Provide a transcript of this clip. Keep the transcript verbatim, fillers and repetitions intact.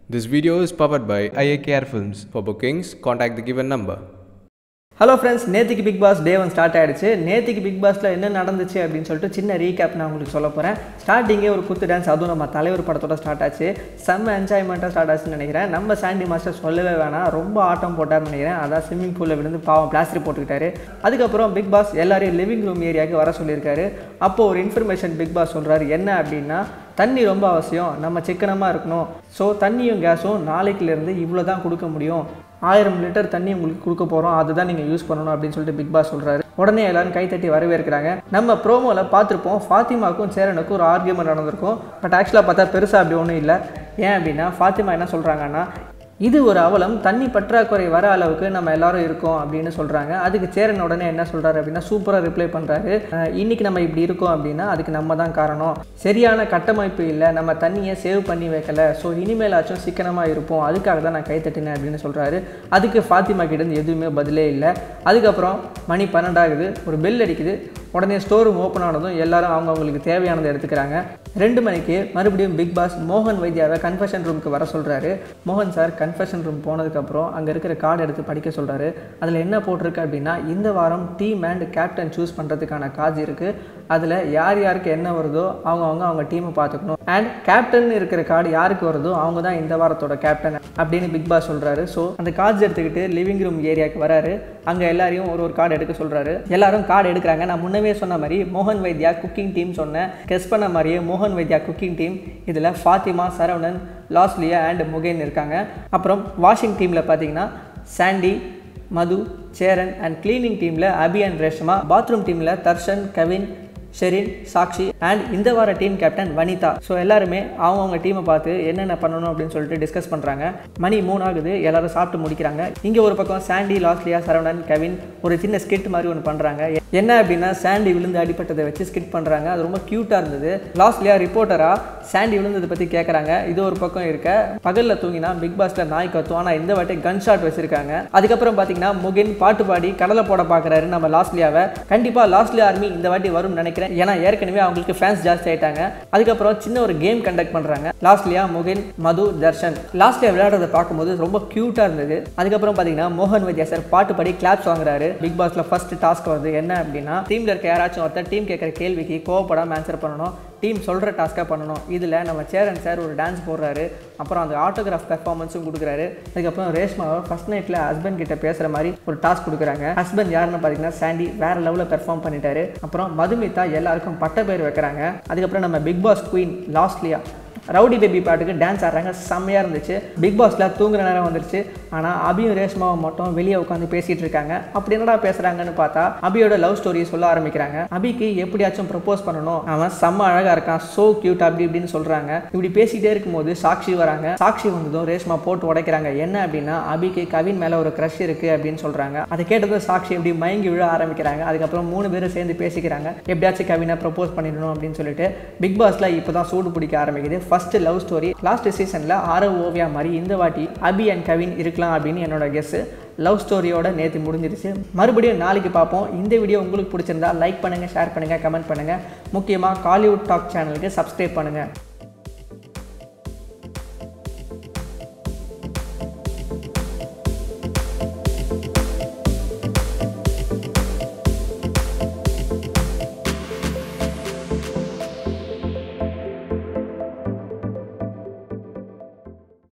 This video is powered by I A K R Films. For bookings, contact the given number. Hello friends, நேத்திக்கு big boss day one start ஆயிடுச்சு. நேத்திக்கு big பாஸ்ல என்ன நடந்துச்சு அப்படின்னு சொல்லிட்டு சின்ன ரீகேப் நான் உங்களுக்கு சொல்ல போறேன். ஸ்டார்டிங்கே ஒரு குத்து டான்ஸ், அதுவும் நம்ம தலைவர் படத்தோட ஸ்டார்ட் ஆச்சு. செம்ம என்ஜாய்மெண்ட்டாக ஸ்டார்ட் ஆச்சுன்னு நினைக்கிறேன். நம்ம சாண்டி மாஸ்டர் சொல்லவே வேணாம், ரொம்ப ஆட்டம் போட்டார்னு நினைக்கிறேன். அதான் ஸ்விம்மிங் பூலில் விழுந்து பாவம் பிளாஸ்டர் போட்டுக்கிட்டாரு. அதுக்கப்புறம் பிக் பாஸ் எல்லாரையும் லிவிங் ரூம் ஏரியாவுக்கு வர சொல்லியிருக்காரு. அப்போது ஒரு இன்ஃபர்மேஷன் பிக் பாஸ் சொல்கிறாரு. என்ன அப்படின்னா, தண்ணி ரொம்ப அவசியம், நம்ம சிக்கனமாக இருக்கணும். ஸோ தண்ணியும் கேஸும் நாளைக்குலேருந்து இவ்வளோ தான் கொடுக்க முடியும். ஆயிரம் லிட்டர் தண்ணி உங்களுக்கு கொடுக்க போகிறோம், அதுதான் நீங்கள் யூஸ் பண்ணணும் அப்படின்னு சொல்லிட்டு பிக் பாஸ் சொல்கிறாரு. உடனே எல்லாரும் கைத்தட்டி வரவேற்கிறாங்க. நம்ம ப்ரோமோவில் பார்த்துருப்போம், ஃபாத்திமாவுக்கும் சேரனுக்கும் ஒரு ஆர்கியூமெண்ட் நடந்திருக்கும். பட் ஆக்சுவலாக பார்த்தா பெருசாக அப்படி ஒன்றும் இல்லை. ஏன் அப்படின்னா, ஃபாத்திமா என்ன சொல்கிறாங்கன்னா, இது ஒரு அவலம், தண்ணி பற்றாக்குறை வர அளவுக்கு நம்ம எல்லாரும் இருக்கோம் அப்படின்னு சொல்கிறாங்க. அதுக்கு சேரன் உடனே என்ன சொல்கிறாரு அப்படின்னா, சூப்பராக ரிப்ளை பண்ணுறாரு. இன்றைக்கி நம்ம இப்படி இருக்கோம் அப்படின்னா அதுக்கு நம்ம தான் காரணம். சரியான கட்டமைப்பு இல்லை, நம்ம தண்ணியை சேவ் பண்ணி வைக்கலை. ஸோ இனிமேலாச்சும் சிக்கனமாக இருப்போம், அதுக்காக தான் நான் கைத்தட்டினேன் அப்படின்னு சொல்கிறாரு. அதுக்கு ஃபாத்திமா கிட்டேருந்து எதுவுமே பதிலே இல்லை. அதுக்கப்புறம் மணி பன்னெண்டாகுது, ஒரு பெல் அடிக்குது. உடனே ஸ்டோர் ரூம் ஓப்பன் ஆனதும் எல்லாரும் அவங்கவுங்களுக்கு தேவையானதை எடுத்துக்கிறாங்க. ரெண்டு மணிக்கு மறுபடியும் பிக் பாஸ் மோகன் வைத்தியாவை கன்ஃபெஷன் ரூமுக்கு வர சொல்கிறாரு. மோகன் சார் கன்ஃபெஷன் ரூம் போனதுக்கப்புறம் அங்கே இருக்கிற கார்டு எடுத்து படிக்க சொல்கிறாரு. அதில் என்ன போட்டிருக்கு அப்படின்னா, இந்த வாரம் டீம் அண்ட் கேப்டன் சூஸ் பண்ணுறதுக்கான கார்டு இருக்குது. அதில் யார் யாருக்கு என்ன வருதோ அவங்க அவங்க அவங்க டீமை பார்த்துக்கணும். அண்ட் கேப்டன் இருக்கிற கார்டு யாருக்கு வருதோ அவங்க தான் இந்த வாரத்தோட கேப்டன் அப்படின்னு பிக் பாஸ் சொல்கிறாரு. ஸோ அந்த கார்ட்ஸ் எடுத்துக்கிட்டு லிவிங் ரூம் ஏரியாவுக்கு வராரு. அங்கே எல்லாரையும் ஒரு ஒரு கார்டு எடுக்க சொல்கிறாரு. எல்லாரும் கார்டு எடுக்கிறாங்க. நான் முன்னவே சொன்ன மாதிரி மோகன் வைத்தியா குக்கிங் டீம் சொன்னேன். கெஸ் பண்ண மாதிரியே மோகன் வைத்தியா குக்கிங் டீம். இதில் ஃபாத்திமா, சரவணன், லாஸ்லியா அண்ட் முகேன் இருக்காங்க. அப்புறம் வாஷிங் டீமில் பார்த்தீங்கன்னா சாண்டி, மது, சேரன் அண்ட் கிளீனிங் டீமில் அபி அண்ட் ரேஷ்மா, பாத்ரூம் டீமில் தர்ஷன், கவின், ஷெரின், சாக்ஷி அண்ட் இந்த வார டீம் கேப்டன் வனிதா. ஸோ எல்லாருமே அவங்கவுங்க டீமை பார்த்து என்னென்ன பண்ணணும் அப்படின்னு சொல்லிட்டு டிஸ்கஸ் பண்ணுறாங்க. மணி மூணு ஆகுது, எல்லாரும் சாப்பிட்டு முடிக்கிறாங்க. இங்கே ஒரு பக்கம் சாண்டி, லாஸ்லியா, சரவணன், கவின் ஒரு சின்ன ஸ்கிட் மாதிரி ஒன்று பண்ணுறாங்க. என்ன அப்படின்னா, சாண்டி விழுந்து அடிப்பட்டதை வச்சு ஸ்கிட் பண்ணுறாங்க. அது ரொம்ப க்யூட்டாக இருந்தது. லாஸ்லியா ரிப்போர்ட்டராக சாண்டி விழுந்ததை பற்றி கேட்குறாங்க. இது ஒரு பக்கம் இருக்க, பகலில் தூங்கினா பிக் பாஸில் நாய் கத்தும், ஆனால் இந்த வாட்டி கன் ஷாட் வச்சிருக்காங்க. அதுக்கப்புறம் பார்த்தீங்கன்னா, முகின் பாட்டு பாடி கடலை போட பார்க்குறாரு நம்ம லாஸ்லியாவை. கண்டிப்பாக லாஸ்லியா ஆர்மி இந்த வாட்டி வரும்னு நினைக்கிறேன், ஏன்னா ஏற்கனவே அவங்களுக்கு ஃபேன்ஸ் ஜாஸ்தி ஆயிட்டாங்க. அதுக்கப்புறம் சின்ன ஒரு கேம் கண்டக்ட் பண்றாங்க. லாஸ்லியா, முகின், மது, தர்ஷன். லாஸ்லியா விளையாடுறதை பார்க்கும்போது ரொம்ப கியூட்டா இருந்தது. அதுக்கப்புறம் பாத்தீங்கன்னா, மோகன் வைத்தியா சார் பாட்டு பாடி கிளாப்ஸ் வாங்குறாரு. பிக் பாஸ்ல ஃபர்ஸ்ட் டாஸ்க் வருது. என்ன அப்படின்னா, டீம்ல இருக்க யாராச்சும் ஒருத்தர் டீம் கேட்குற கேள்விக்கு கோவப்படாம ஆன்சர் பண்ணணும். டீம் சொல்கிற டாஸ்க்காக பண்ணணும். இதில் நம்ம சேரன் சார் ஒரு டான்ஸ் போடுறாரு. அப்புறம் அந்த ஆட்டோகிராஃப் பெர்ஃபார்மன்ஸும் கொடுக்குறாரு. அதுக்கப்புறம் ரேஷ்மாவை ஃபர்ஸ்ட் நைட்டில் ஹஸ்பண்ட் கிட்ட பேசுகிற மாதிரி ஒரு டாஸ்க் கொடுக்குறாங்க. ஹஸ்பண்ட் யாருன்னு பார்த்தீங்கன்னா சாண்டி, வேறு லெவலில் பெர்ஃபார்ம் பண்ணிட்டாரு. அப்புறம் மதுமிதா எல்லாருக்கும் பட்ட பேர் வைக்கிறாங்க. அதுக்கப்புறம் நம்ம big boss queen Losliya rowdy baby பாட்டுக்கு டான்ஸ் ஆடுறாங்க. செம்மையாக இருந்துச்சு. பிக் பாஸில் தூங்குற நேரம் வந்துருச்சு. ஆனால் அபியும் ரேஷ்மாவும் மட்டும் வெளியே உட்காந்து பேசிகிட்டு இருக்காங்க. அப்படி என்னடா பேசுகிறாங்கன்னு பார்த்தா, அபியோட லவ் ஸ்டோரியை சொல்ல ஆரம்பிக்கிறாங்க. அபிக்கு எப்படியாச்சும் ப்ரப்போஸ் பண்ணணும், அவன் செம்ம அழகாக இருக்கான், சோ கியூட், அப்படி இப்படின்னு சொல்கிறாங்க. இப்படி பேசிகிட்டே இருக்கும்போது சாக்ஷி வராங்க. சாக்ஷி வந்ததும் ரேஷ்மா போட்டு உடைக்கிறாங்க. என்ன அப்படின்னா, அபிக்கு கவின் மேலே ஒரு க்ரஷ் இருக்குது அப்படின்னு சொல்கிறாங்க. அதை கேட்டதும் சாக்ஷி எப்படி மயங்கி விழ ஆரம்பிக்கிறாங்க. அதுக்கப்புறம் மூணு பேரும் சேர்ந்து பேசிக்கிறாங்க. எப்படியாச்சும் கவினை ப்ரப்போஸ் பண்ணிடணும் அப்படின்னு சொல்லிட்டு. பிக் பாஸில் இப்போ தான் சூடு பிடிக்க ஆரம்பிக்குது. First love story. லாஸ்ட் சீசன்ல ஆரவ் ஓவியா மாதிரி இந்த வாட்டி அபி அண்ட் கவின் இருக்கலாம் அப்படின்னு என்னோட கெஸ். லவ் ஸ்டோரியோட நேற்று முடிஞ்சிருச்சு. மறுபடியும் நாளைக்கு பார்ப்போம். இந்த வீடியோ உங்களுக்கு பிடிச்சிருந்தா லைக் பண்ணுங்க, ஷேர் பண்ணுங்க, கமெண்ட் பண்ணுங்க. முக்கியமாக காலிவுட் டாக் சேனலுக்கு சப்ஸ்கிரைப் பண்ணுங்க.